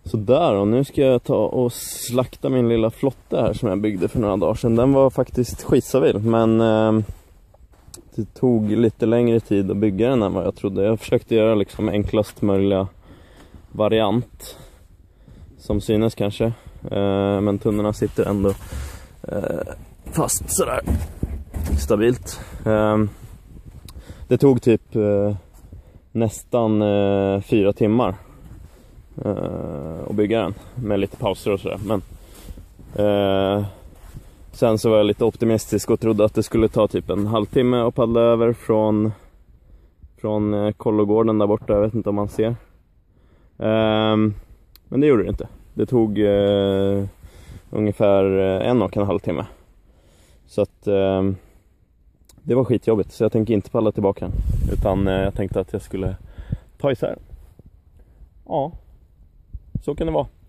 Så där, och nu ska jag ta och slakta min lilla flotte här som jag byggde för några dagar sedan. Den var faktiskt skitsavill, men det tog lite längre tid att bygga den än vad jag trodde. Jag försökte göra liksom enklast möjliga variant, som synes kanske, men tunnorna sitter ändå fast sådär stabilt. Det tog typ nästan 4 timmar att bygga den, med lite pauser och sådär. Men sen så var jag lite optimistisk och trodde att det skulle ta typ en halvtimme att paddla över från Kollogården där borta. Jag vet inte om man ser. Men det gjorde det inte. Det tog ungefär 1,5 timme. Så att det var skitjobbigt. Så jag tänker inte paddla tillbaka den, utan jag tänkte att jag skulle ta isär. Ja, så kan det vara.